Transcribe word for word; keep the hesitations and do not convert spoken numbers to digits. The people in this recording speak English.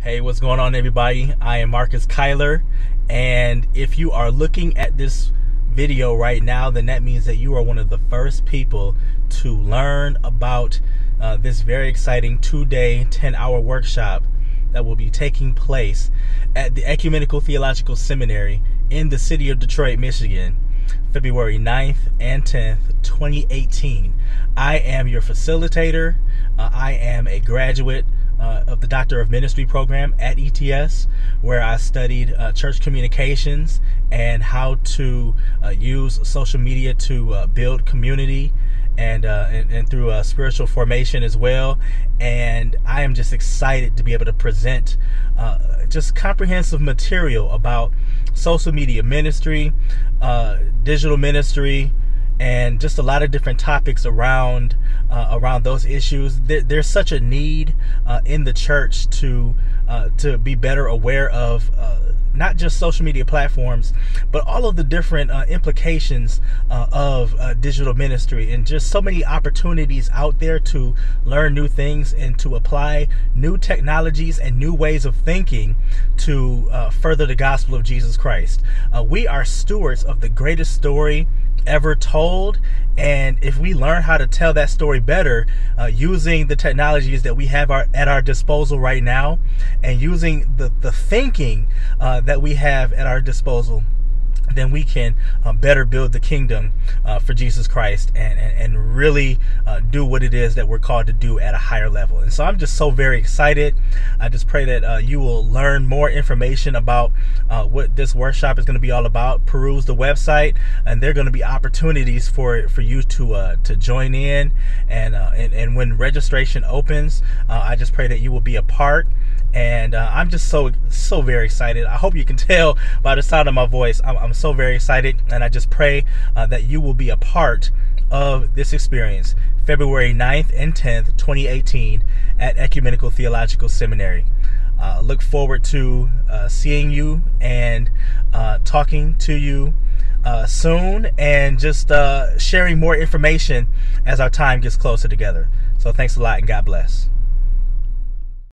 Hey, what's going on, everybody? I am Marcus Cylar, and if you are looking at this video right now, then that means that you are one of the first people to learn about uh, this very exciting two-day, ten-hour workshop that will be taking place at the Ecumenical Theological Seminary in the city of Detroit, Michigan, February ninth and tenth, twenty eighteen. I am your facilitator. Uh, I am a graduate Uh, of the Doctor of Ministry program at E T S, where I studied uh, church communications and how to uh, use social media to uh, build community and, uh, and, and through uh, spiritual formation as well. And I am just excited to be able to present uh, just comprehensive material about social media ministry, uh, digital ministry, and just a lot of different topics around uh, around those issues. There, there's such a need uh, in the church to uh, to be better aware of uh, not just social media platforms, but all of the different uh, implications uh, of uh, digital ministry, and just so many opportunities out there to learn new things and to apply new technologies and new ways of thinking to uh, further the gospel of Jesus Christ. Uh, we are stewards of the greatest story ever told, and if we learn how to tell that story better uh, using the technologies that we have our, at our disposal right now, and using the, the thinking uh, that we have at our disposal, then we can uh, better build the kingdom uh, for Jesus Christ and, and, and really uh, do what it is that we're called to do at a higher level. And so I'm just so very excited. I just pray that uh, you will learn more information about uh, what this workshop is going to be all about. Peruse the website, and there are going to be opportunities for for you to uh, to join in. And, uh, and and when registration opens, uh, I just pray that you will be a part. And uh, I'm just so, so very excited. I hope you can tell by the sound of my voice. I'm, I'm so very excited. And I just pray uh, that you will be a part of this experience, February ninth and tenth, twenty eighteen, at Ecumenical Theological Seminary. Uh, look forward to uh, seeing you and uh, talking to you uh, soon, and just uh, sharing more information as our time gets closer together. So thanks a lot, and God bless.